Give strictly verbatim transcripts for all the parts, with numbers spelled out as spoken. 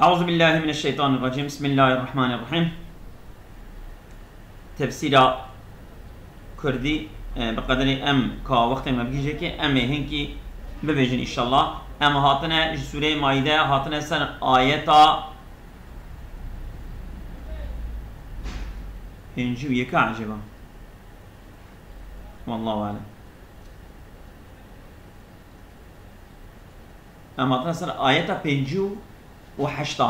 أعوذ بالله من الشيطان الرجيم. بسم الله الرحمن الرحيم. تفسير كردي بقدر أم كا وقت ما بيجي كي أم هنكي ببيجن إن شاء الله. أم هاتنا سورة مائدة هاتنا سن آياتا هنجو يكا عجبا والله أعلم. أم هاتنا سن آياتا بينجو وحشتا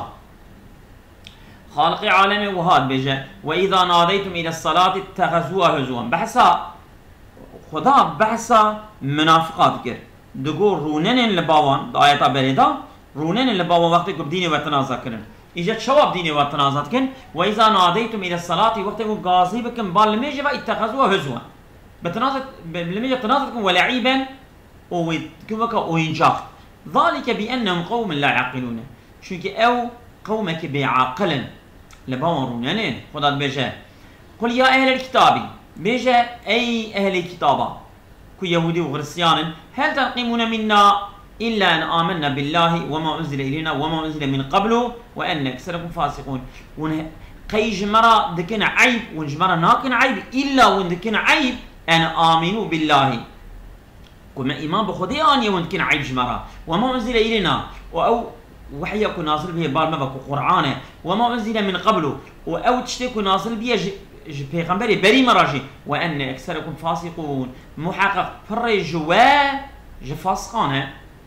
خالق عالم وهاد بيجا وإذا ناديتم إلى الصلاة اتخذوها هزوا. بحثا خدا بحثا منافقات كر دقول رونن لباوان آياتا بريدا رونن لباوان وقت كب ديني وتنازع كرن إجت شواب ديني وتنازع كن. وإذا ناديتم إلى الصلاة وقت كب غازي بكم بالميجا اتخذوها هزوا بتنازع بالميجا تنازع كن ولعيبا وكبك وينجاق ذلك بأنهم قوم لا يعقلون. شونك او قومك بعاقل لباون رونانين خدا بيجا قل يا اهل الكتاب بيجا اي اهل الكتاب كو يهودي وغرسيان هل تنقمون منا الا ان امنا بالله وما انزل الينا وما انزل من قبل وان اكثركم فاسقون. ون قيج مرا دكنا عيب ونجمرا ناكن عيب الا وندكنا عيب ان امنوا بالله كما ايمان بخدي اني وندكن عيب جمرا وما انزل الينا او وحي يكون نازل به بار ما بكو قرآنه وما أنزل من قبله أو تشتكو نازل به ج بيغمبري بري مراجي وأن أكثركم فاسقون محقق فري جوا جفاسقانه.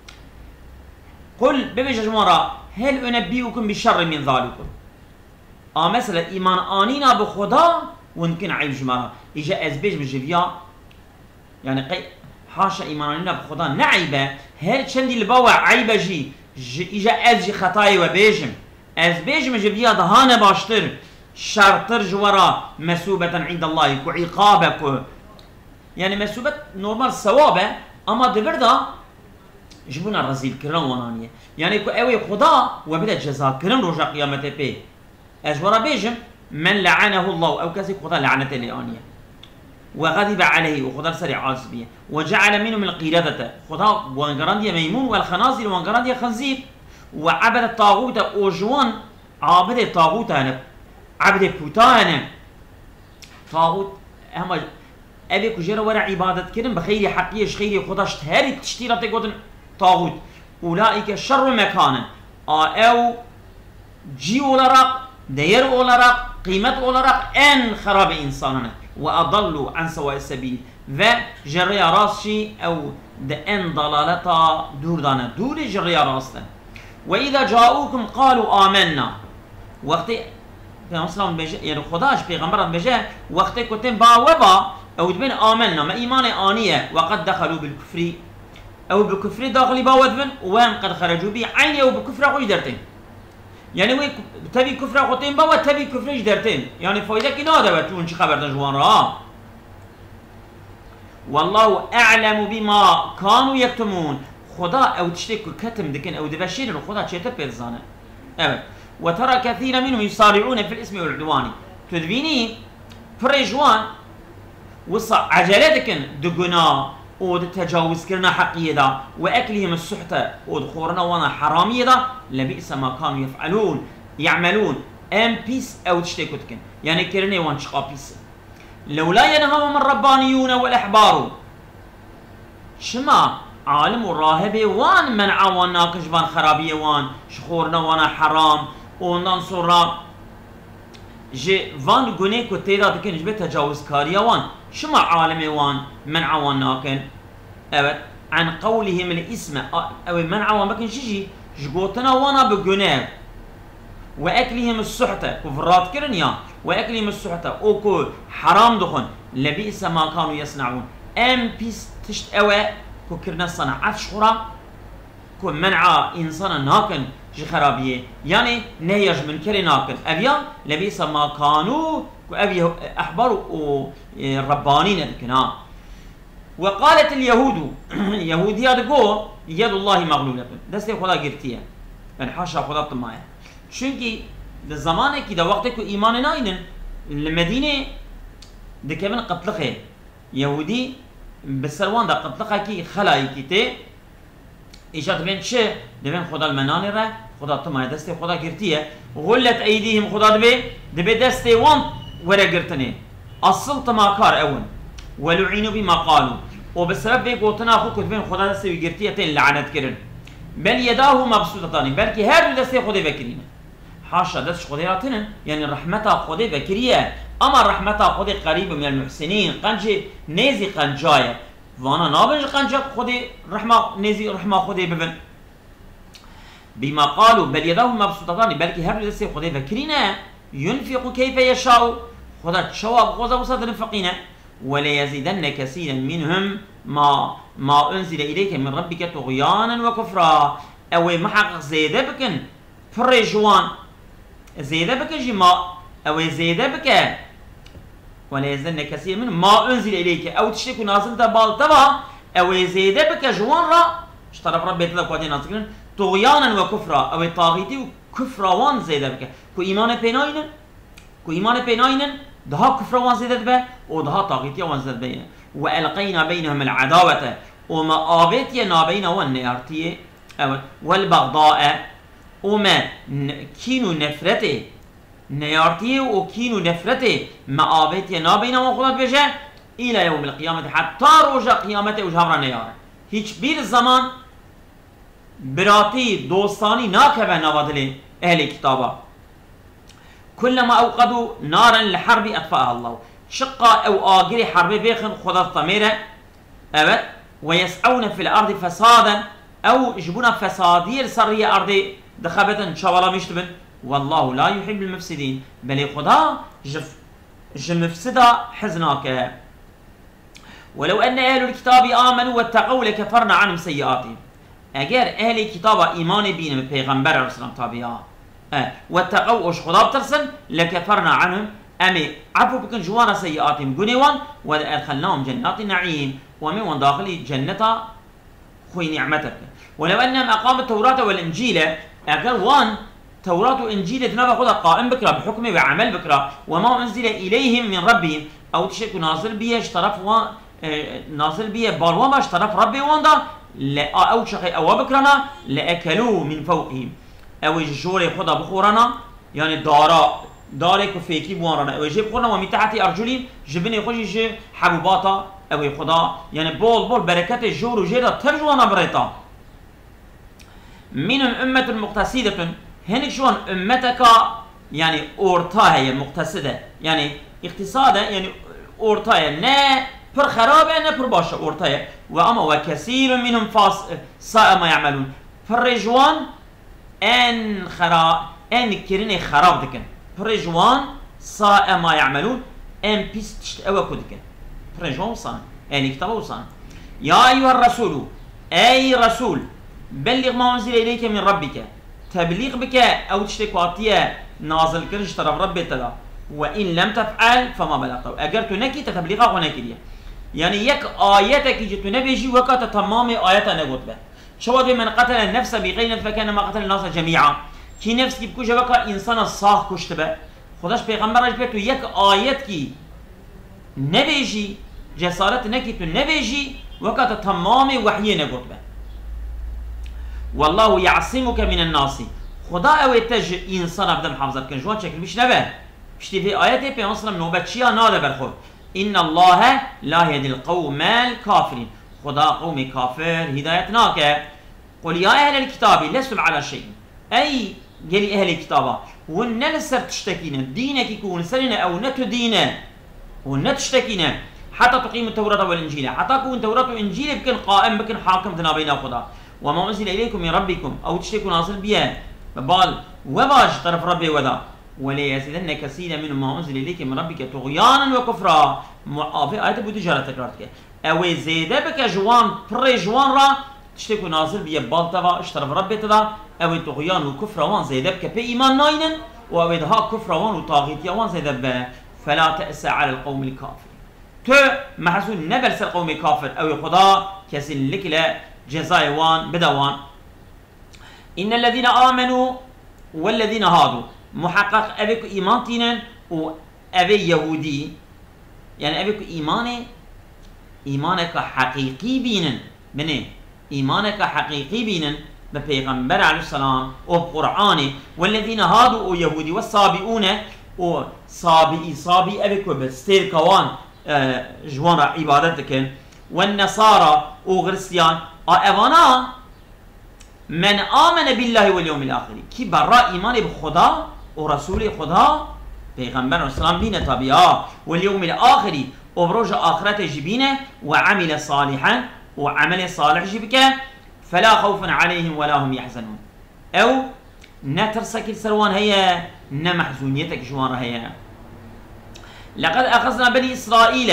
قل ببيج جمارا هل أنبئكم بشر من ذلك. آه مثلا إيمان آنينا بخدا ونكن عيب جمارا إجا أزبيج بجبيا يعني قي حاشا إيمان آنينا بخدا نعيبه هل شندي لبوا عيبه جي إجا أزجي خطاي وبيجم أز بيجم جبيا دهانة باشتر شرطر جورا مسوبة عند الله كو عقابك يعني مسوبة نورمال ثوابه أما دبردا جبونا رزيل كرن ونانية يعني كو أوي خدا وبدا جزاء كرن رجا قيامته بي أجورا بيجم من لعنه الله أو كسي خدا لعنته لآنية وغضب عليه وخدا سريع عاصبية وجعل منهم القردة خدا وانقراندية ميمون والخنازير وانقراندية خنزير وعبد الطاغوت وجوان عابد الطاغوت أنا عبد بوتانا طاغوت هم أبي كجرا ورا عبادة كرم بخير حقيقة خير خدا اشتهري تشتيرة تقولن طاغوت أولئك شر مكانا أو جي ولرق دير ولرق قيمة ولرق أن خراب إنساننا وأضلوا عن سواء السبيل وجريا راسشي أو دأن ضلالتا دور دانا دور جريا راستا. وإذا جاءوكم قالوا آمنا وقت مثلا بجا يعني خداش بيغمبرات بجا وقت كنتم با وبا أو دبن آمنا ما إيمان آنية وقد دخلوا بالكفر أو بالكفر داخلي با ودبن وين قد خرجوا بي عيني أو بالكفر خوش درتين يعني وي تبي كفر خوتين با وتبي كفر درتين يعني فايدة كي نادا بتون شو خبر جوان را. والله أعلم بما كانوا يكتمون خدا أو تشتكي كتم دكن أو دبشير خدا تشتى بيرزانه. أبد وترى كثيرا منهم يسارعون في الاسم والعدوان تدبيني فريجوان وصع عجلاتكن دقنا ودتجاوز كرنا حقية دا وأكلهم السحتة ودخورنا وانا حرامية دا لبئس ما كانوا يفعلون يعملون أم بيس أو تشتكي كتكن يعني كرني وان شقا بيس. لولا ينهاهم الربانيون والأحبار شما عالم وراهبه وان منع وان ناقش بان خرابية وان شخورنا وانا حرام ونان صورا جي وان قني كتيدا دكن جبه تجاوز كاريا وان شما عالم وان منع وان ناكن أبد عن قولهم الاسم او منع وان بكن شجي جبوتنا وانا بقناه وأكلهم السحتة كفرات كرنيا وأكلهم السحتة أوكو حرام دخن لبئس ما كانوا يصنعون. أم بيس تشت أوى كو كرنا صنعات شخورا كو منع إنسان ناكن جي خرابية يعني نهيج من كري ناكن أبيا لبئس ما كانوا كو أبيا أحبار ربانين ذكنا. وقالت اليهود يهودية دقو يد الله مغلولة دستي خدا قرتية يعني حاشا خدا طماية چونکی در زمانی که در وقتی که ایمان ناینن المدینه دکمن قتلقه یهودی بسروان در قتلقه کی خلایی کی ته ایجاد بین چه دبین خدا المنان را خدا تما دست خدا گرتیه غلت ایدیهم خدا دبی دبی دست وان وره گرتنه اصل تما کار اون ولعنوا بما قالوا وبسبب بي قوتنا خو كتبين خدا دست گرتیه تن لعنت کرن بل يداه مبسوطتان بلکه هر دو دست خدا بکرینه حاشا دست خدا راتنن يعني رحمتا خدا بکریه اما رحمتا خدا قریب من المحسنين قنجه نيزي قنجايه وانا نابنج قنجه خدا رحمه نيزي رحمه خدا ببن بما قالوا بل يداه مبسوطتان بلکه هر دو دست خدا بکرینه ينفق كيف يشاء خدا شواب خدا وسط الفقينه ولا يزيدن كثيرا منهم ما ما انزل اليك من ربك طغيانا وكفرا او محقق زيده بكن فرجوان زيده بكن جما او زيده بك ولا يزيدن كثيرا منهم ما انزل اليك او تشتكي نازل دبال تبا او زيده بك جوان را اشترف ربي تلك وادي نازلين طغيانا وكفرا او طاغيتي وكفرا وان زيده بك كو ايمان بيناين كو ايمان بيناين دها كفر وان زيدت به ودها طاغيتيا وان زيدت به والقينا بينهم العداوه وما آبيتيا نابين والنيارتيه والبغضاء وما كينو نفرته نيارتيه وكينو نفرته ما آبيتيا نابين وخلط بجه الى يوم القيامه حتى روج قيامته وجهر نيار هيج بير الزمان براتي دوستاني ناكبه نوادل اهل كتابه كلما اوقدوا نارا لحرب اطفاها الله شقا او اجري حرب بيخن خذ الطميره ابد ويسعون في الارض فسادا او يجبون فسادير سريه ارض دخبه شوالا مشتبن والله لا يحب المفسدين بل خدا جف جمفسدا حزناك ولو ان اهل الكتاب امنوا واتقوا لكفرنا عنهم سيئاتهم اگر اهل الكتاب ايمان بين پیغمبر عليه السلام تابعا اه واتقوا وش خدا بترسن لكفرنا عنهم امي عفو بكن جوانا سيئاتهم قنوان وادخلناهم جنات النعيم ومن داخل جنة خوي نعمتك ولو انهم اقاموا التوراة والانجيل اگر وان توراة وانجيل تنبا خدا قائم بكرا بحكمه وعمل بكرا وما انزل اليهم من ربهم او تشكو نازل بيه اشترف وان اه نازل بيه بالوان باش طرف ربي وان دا لا او شقي او بكرنا لاكلوه من فوقهم او جوري خدا بخورنا يعني دارا دارك وفيكي بوارنا او يجيب خورنا ومن تحت ارجلهم جبني خوشي حبوباتا او خدا يعني بول بول بركات الجور وجيدا ترجوانا بريتا منهم امة مقتصدة هنك شون امتك يعني اورتا هي مقتصدة يعني اقتصادا يعني اورتا نا پر خرابه نا پر باشه اورتا واما وكثير منهم فاس ساء ما يعملون فرجوان ان خرا ان كرين خراب دكن فرجوان ساء ما يعملون ان بيست او كدكن فرجوان صان يعني كتابه صان يا ايها الرسول اي رسول بلغ ما انزل اليك من ربك تبليغ بك او تشتكواتيه نازل كرش طرف ربي تلا وان لم تفعل فما بلغت اجرت نكي تبليغا ونكيه يعني يك آياتك جت نبيجي وقت تمام آياتنا نقطبه شو من قتل النفس بغير فكانما قتل الناس جميعا كي نفس كي بكوجه وقت انسان الصاح كشتبه خداش پیغمبرش بيتو يك آيات كي نبيجي جسارت نكي تو نبيجي وقت تمام وحي نقطبه والله يعصمك من الناس خدا او تج انسان ابدا حافظت كن جوان شكل مش نبه بشتي في آيات پیغمبر صلی الله علیه و نوبتشیا ناده برخود إن الله لا يهدي القوم الكافرين خدا قوم كافر هدايتناك قل يا أهل الكتاب لستم على شيء أي قال أهل الكتاب ونلسر تشتكينا دينك يكون سرنا أو نتو دينا ونتشتكينا حتى تقيم التوراة والإنجيل حتى يكون التوراة والإنجيل بكن قائم بكن حاكم بين خدا وما أنزل إليكم من ربكم أو تشتكوا ناصل بيان ببال وباش طرف ربي وذا ولا يزيدن كثيرا من ما انزل اليك من ربك طغيانا وكفرا في آيات بو تجارة تكرارتك او زيده بك جوان پر جوان را تشتكو نازل بيه بالتوا اشترف ربي تدا او طغيان وكفرا وان زيده بك بي ايمان ناينن و او دها كفرا وان وطاغيتيا وان زيده به فلا تأسى على القوم الكافر تو محسون نبلس القوم الكافر او خدا كسن لك لا جزاء وان بدوان ان الذين امنوا والذين هادوا محقق أبيك إيمان تينن و أبي يهودي يعني أبيك إيمانه إيمانك حقيقي بينن بني إيمانك حقيقي بينن ببيغمبر عليه السلام وبقرآن والذين هادوا ويهودي والصابئون وصابئي صابئ أبك وبستير كوان اه جوان عبادتك والنصارى وغرسيان أوانا من آمن بالله واليوم الآخر كي برا إيمان بخدا ورسول خدا پیغمبر السلام بینه طبیعا واليوم الآخر وبروج آخرت جبينه وعمل صالحا وعمل صالح جبك فلا خوف عليهم ولا هم يحزنون او نترسك السروان هي نمحزونيتك جوان هي لقد أخذنا بني إسرائيل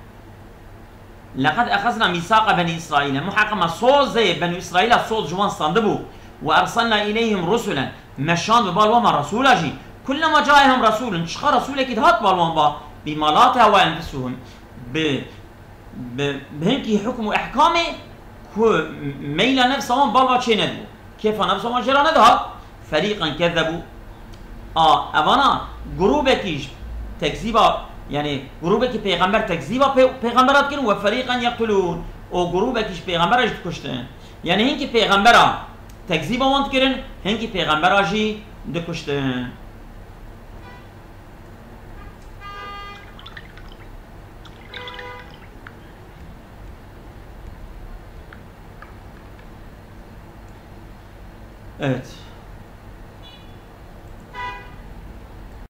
لقد أخذنا ميثاق بني إسرائيل محاكمة صوت زي بني إسرائيل صوت جوان صندبو وأرسلنا إليهم رسلا مشان ببالوما رسولا جي كلما جاءهم رسول شخا رسولك هات بالوما بمالاتها وأنفسهم ب ب بهنكي حكم وإحكامه ميل نفسهم بالوا چه ندبو كيف نفسهم جرا ندها فريقا كذبوا آه أوانا جروبكيش تكذيبا يعني جروبكي پیغمبر تكذيبا پیغمبرات كنوا وفريقا يقتلون او جروبكيش پیغمبر اجت كشتن يعني هنكي پیغمبرا تكذيبا وانت كرن هنكي پیغمبرا جي دكشتن Evet.